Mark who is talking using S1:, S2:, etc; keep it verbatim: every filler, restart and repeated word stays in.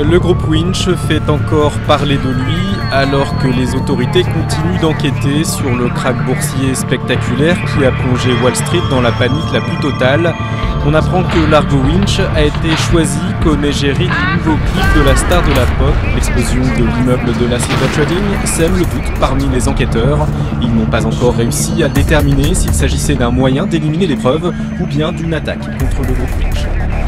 S1: Le groupe Winch fait encore parler de lui alors que les autorités continuent d'enquêter sur le krach boursier spectaculaire qui a plongé Wall Street dans la panique la plus totale. On apprend que Largo Winch a été choisi comme égérie du nouveau clip de la star de la pop. L'explosion de l'immeuble de la Silver Trading sème le doute parmi les enquêteurs. Ils n'ont pas encore réussi à déterminer s'il s'agissait d'un moyen d'éliminer les preuves ou bien d'une attaque contre le groupe Winch.